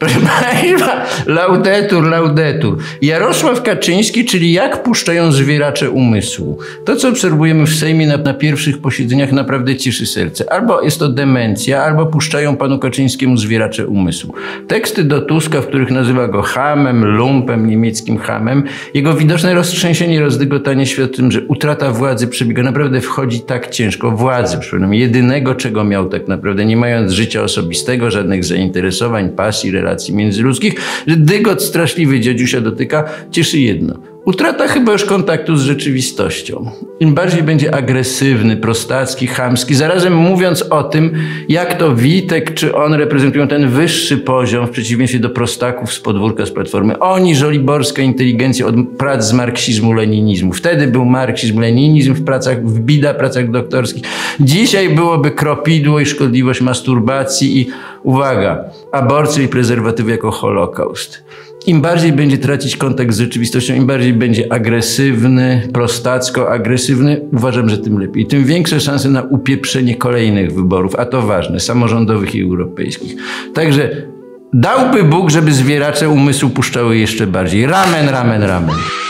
Proszę Państwa, laudetur, laudetur. Jarosław Kaczyński, czyli jak puszczają zwieracze umysłu. To, co obserwujemy w Sejmie na pierwszych posiedzeniach, naprawdę cieszy serce. Albo jest to demencja, albo puszczają panu Kaczyńskiemu zwieracze umysłu. Teksty do Tuska, w których nazywa go chamem, lumpem, niemieckim chamem. Jego widoczne roztrzęsienie, rozdygotanie świadczy o tym, że utrata władzy przebiega, naprawdę wchodzi tak ciężko. Władzy, przypominam, jedynego, czego miał tak naprawdę, nie mając życia osobistego, żadnych zainteresowań, pasji, relacji międzyludzkich, że dygot straszliwy dziadziusia dotyka, cieszy jedno. Utrata chyba już kontaktu z rzeczywistością. Im bardziej będzie agresywny, prostacki, chamski, zarazem mówiąc o tym, jak to Witek czy on reprezentują ten wyższy poziom w przeciwieństwie do prostaków z podwórka, z Platformy. Oni, żoliborska inteligencja od prac z marksizmu, leninizmu. Wtedy był marksizm, leninizm w bida pracach doktorskich. Dzisiaj byłoby kropidło i szkodliwość masturbacji i, uwaga, aborcji i prezerwatywy jako Holokaust. Im bardziej będzie tracić kontakt z rzeczywistością, im bardziej będzie agresywny, prostacko-agresywny, uważam, że tym lepiej. Tym większe szanse na upieprzenie kolejnych wyborów, a to ważne, samorządowych i europejskich. Także dałby Bóg, żeby zwieracze umysłu puszczały jeszcze bardziej. Ramen, ramen, ramen.